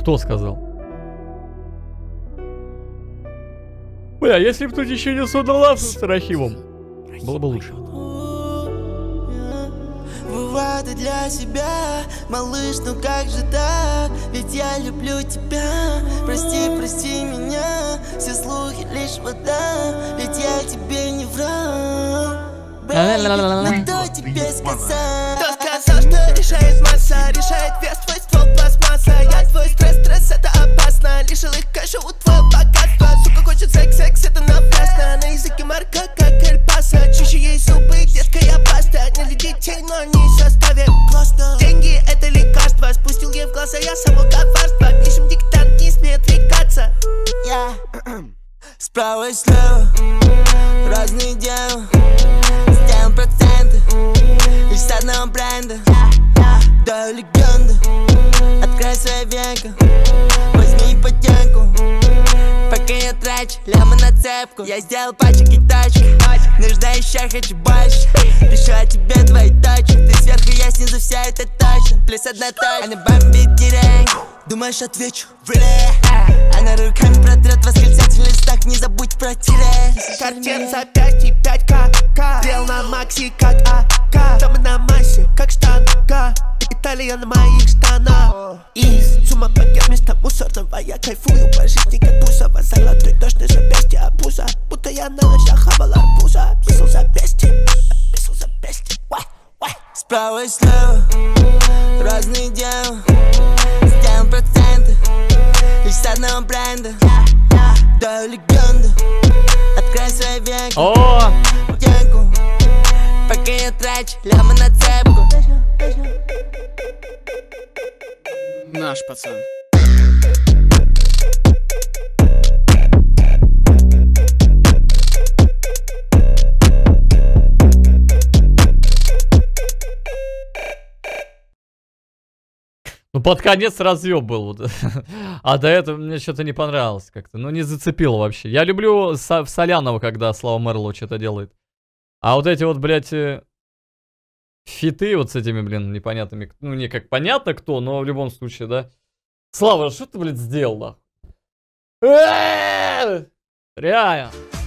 Кто сказал? Бля, если бы тут еще не содрала с Рахимом, было бы лучше. Выводы для себя, малыш, ну как же так? Ведь я люблю тебя. Прости, прости меня. Все слухи лишь вода. Ведь я тебе не врал. Бэйби, кто тебе сказал? Кто сказал, что решает масса? Решает вес, твой ствол пластмасса. Я твой стресс, стресс, это опасно. Лишил их кэша у твоего богатства. Сука хочет секс, секс, это напрасно. На языке марка, как Эль Пасо. Чище есть зубы, детская паста. Не для детей, но не в составе. Классно. Деньги это лекарство. Спустил ей в глаза, я само коварство. Пишем диктант, не смеет рекаться. Справа и слева разные дела. Сделаем проценты лишь с одного бренда. Даю легенду. Открой свои века. Возьми ипотеку. Пока я трачу лямы на цепку. Я сделал пачек и тачки. Нужда еще, хочу больше. Пишу о тебе двоеточие. Ты сверху, я снизу, вся это точно. Плюс одна точка. Она бомбит директ. Думаешь, отвечу? Она руками протрет восклицательный знак. Не забудь про тире. Картин запястье 5К. Стрел на макси, как АК. Там на массе, как штанга. Италия на моих штанах. Из сумма пакет вместо мусорного. Я кайфую по жизни, как Бусова. Золотой дождь на запястье обуза. Будто я на лыжах хавал арбуза. Писал запястье, писал запястье. Справа и слева разные дела. Сделаем проценты лишь с одного бренда. Даю легенду. Открой свои века. Пока я трачу лямы на цепку. Наш пацан. Ну, под конец разъеб был. Вот. А до этого мне что-то не понравилось как-то. Ну, не зацепило вообще. Я люблю Солянова, когда Слава Мэрлоу что-то делает. А вот эти вот, блядь, фиты вот с этими, блин, непонятными. Ну, не как понятно кто, но в любом случае, да. Слава, что ты, блядь, сделал, нахуй? Реально.